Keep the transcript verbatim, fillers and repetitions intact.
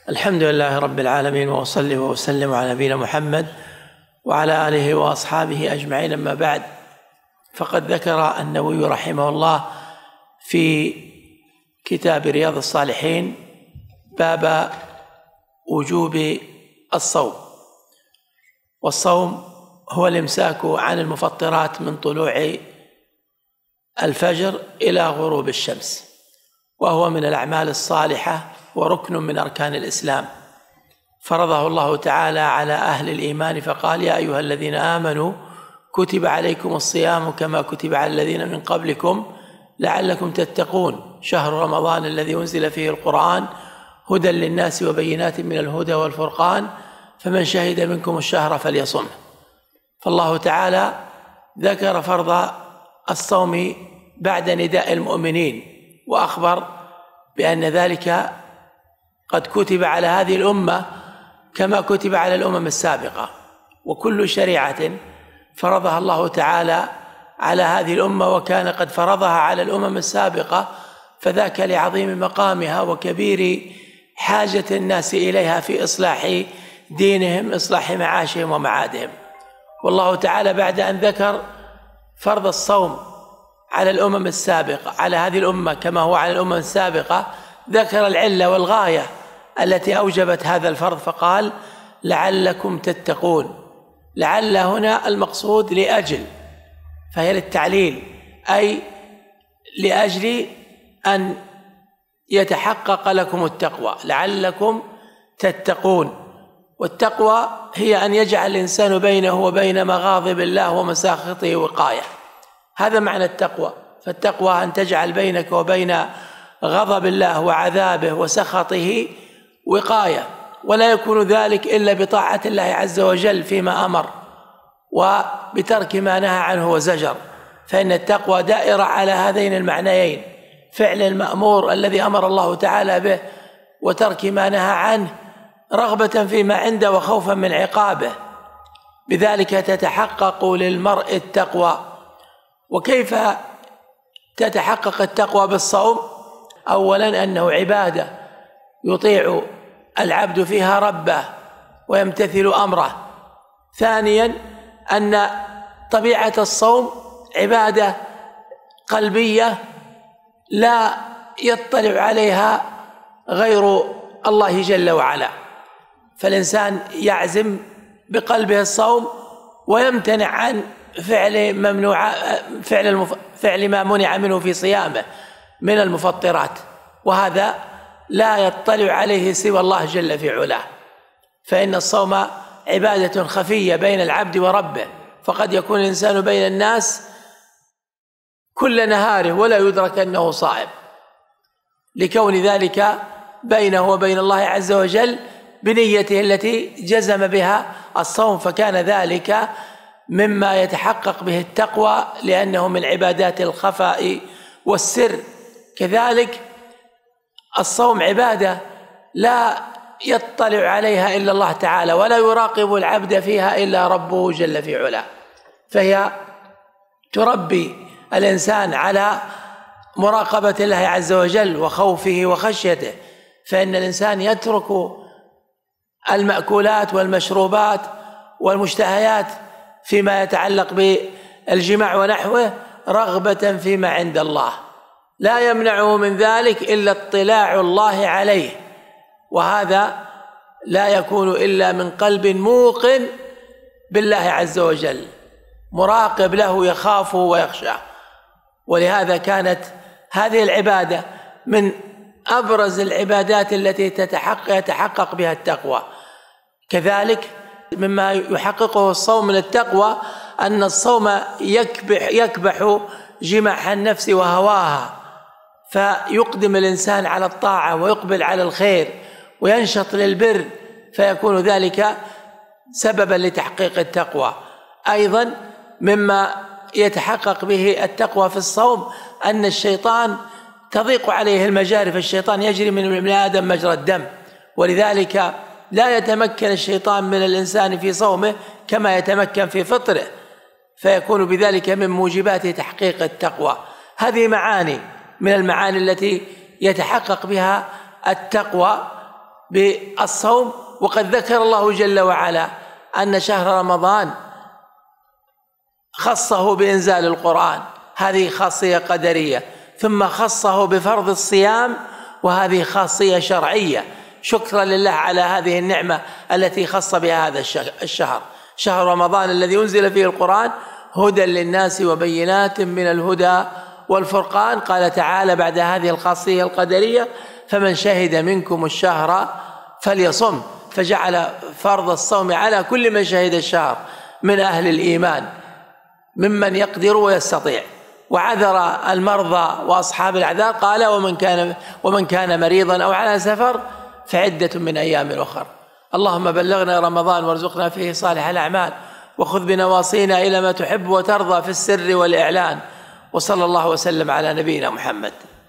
الحمد لله رب العالمين، وأصلي وأسلم على نبينا محمد وعلى آله وأصحابه أجمعين. أما بعد، فقد ذكر النووي رحمه الله في كتاب رياض الصالحين باب وجوب الصوم، والصوم هو الإمساك عن المفطرات من طلوع الفجر إلى غروب الشمس، وهو من الأعمال الصالحة وركن من أركان الإسلام، فرضه الله تعالى على أهل الإيمان فقال: يا أيها الذين آمنوا كتب عليكم الصيام كما كتب على الذين من قبلكم لعلكم تتقون، شهر رمضان الذي أنزل فيه القرآن هدى للناس وبينات من الهدى والفرقان، فمن شهد منكم الشهر فليصمه. فالله تعالى ذكر فرض الصوم بعد نداء المؤمنين، وأخبر بأن ذلك قد كتب على هذه الأمة كما كتب على الأمم السابقة، وكل شريعة فرضها الله تعالى على هذه الأمة وكان قد فرضها على الأمم السابقة، فذاك لعظيم مقامها وكبير حاجة الناس إليها في إصلاح دينهم، إصلاح معاشهم ومعادهم. والله تعالى بعد أن ذكر فرض الصوم على الأمم السابقة على هذه الأمة كما هو على الأمم السابقة، ذكر العلة والغاية التي أوجبت هذا الفرض فقال: لعلكم تتقون. لعل هنا المقصود لأجل، فهي للتعليل، أي لأجل أن يتحقق لكم التقوى، لعلكم تتقون. والتقوى هي أن يجعل الإنسان بينه وبين مغاضب الله ومساخطه وقاية، هذا معنى التقوى. فالتقوى أن تجعل بينك وبين غضب الله وعذابه وسخطه وقاية، ولا يكون ذلك إلا بطاعة الله عز وجل فيما أمر وبترك ما نهى عنه وزجر، فإن التقوى دائرة على هذين المعنيين: فعل المأمور الذي أمر الله تعالى به، وترك ما نهى عنه رغبة فيما عنده وخوفا من عقابه. بذلك تتحقق للمرء التقوى. وكيف تتحقق التقوى بالصوم؟ أولا أنه عبادة يطيع العبد فيها ربه ويمتثل أمره. ثانيا أن طبيعة الصوم عبادة قلبية لا يطلع عليها غير الله جل وعلا، فالإنسان يعزم بقلبه الصوم ويمتنع عن فعل ممنوع فعل المف... فعل ما منع منه في صيامه من المفطرات، وهذا لا يطلع عليه سوى الله جل في علاه. فإن الصوم عبادة خفية بين العبد وربه، فقد يكون الإنسان بين الناس كل نهاره ولا يدرك أنه صائم، لكون ذلك بينه وبين الله عز وجل بنيته التي جزم بها الصوم، فكان ذلك مما يتحقق به التقوى لأنه من عبادات الخفاء والسر. كذلك الصوم عبادة لا يطلع عليها إلا الله تعالى، ولا يراقب العبد فيها إلا ربه جل في علاه، فهي تربي الإنسان على مراقبة الله عز وجل وخوفه وخشيته، فإن الإنسان يترك المأكولات والمشروبات والمشتهيات فيما يتعلق بالجماع ونحوه رغبة فيما عند الله، لا يمنعه من ذلك إلا اطلاع الله عليه، وهذا لا يكون إلا من قلب موقن بالله عز وجل مراقب له يخافه ويخشاه. ولهذا كانت هذه العبادة من أبرز العبادات التي تتحقق يتحقق بها التقوى. كذلك مما يحققه الصوم من التقوى أن الصوم يكبح, يكبح جماح النفس وهواها، فيقدم الإنسان على الطاعة ويقبل على الخير وينشط للبر، فيكون ذلك سببا لتحقيق التقوى. أيضا مما يتحقق به التقوى في الصوم أن الشيطان تضيق عليه المجاري، فالشيطان يجري من ابن آدم مجرى الدم، ولذلك لا يتمكن الشيطان من الإنسان في صومه كما يتمكن في فطره، فيكون بذلك من موجبات تحقيق التقوى. هذه معاني من المعاني التي يتحقق بها التقوى بالصوم، وقد ذكر الله جل وعلا أن شهر رمضان خصه بإنزال القرآن، هذه خاصية قدرية، ثم خصه بفرض الصيام، وهذه خاصية شرعية، شكرا لله على هذه النعمة التي خص بها هذا الشهر. شهر رمضان الذي أنزل فيه القرآن هدى للناس وبينات من الهدى والفرقان. قال تعالى بعد هذه الخاصية القدرية: فمن شهد منكم الشهر فليصم، فجعل فرض الصوم على كل من شهد الشهر من أهل الإيمان ممن يقدر ويستطيع، وعذر المرضى وأصحاب الأعذار قال: ومن كان ومن كان مريضا أو على سفر فعدة من أيام أخر. اللهم بلغنا رمضان وارزقنا فيه صالح الأعمال، وخذ بنواصينا إلى ما تحب وترضى في السر والإعلان. وصلى الله وسلم على نبينا محمد.